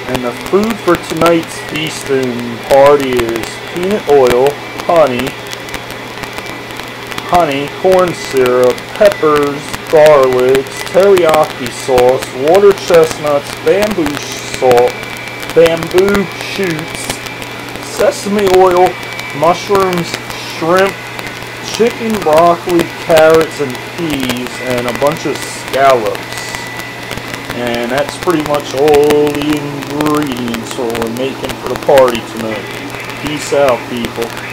And the food for tonight's feasting party is peanut oil, honey, corn syrup, peppers, garlics, teriyaki sauce, water chestnuts, bamboo salt, bamboo shoots, sesame oil, mushrooms, shrimp, chicken, broccoli, carrots, and peas, and a bunch of scallops. And that's pretty much all the ingredients we're making for the party tonight. Peace out, people.